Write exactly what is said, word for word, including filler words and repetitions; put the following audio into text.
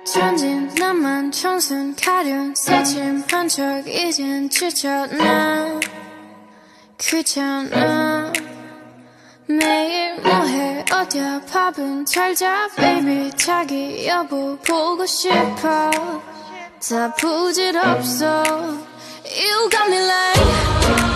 천진 나만 청순 가련 새침한 척 이젠 지쳤나 귀찮아 매일 뭐해 어디야 밥은 잘자 baby 자기 여보 보고 싶어 다 부질없어 You got me like